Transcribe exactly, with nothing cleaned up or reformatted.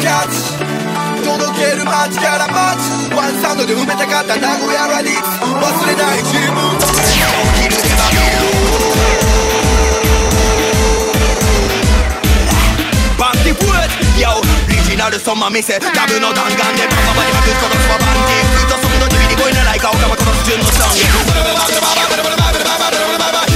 キャッチ届ける街から街ワンサウンドで埋めたかった名古屋ラディッツ忘れない自分の目標を切るでバビルバンティフッド Yo リジナルそんま店ダブの弾丸でパパパにまく殺すはバンティフットソングの地味に声ならいかおかま殺す順のソング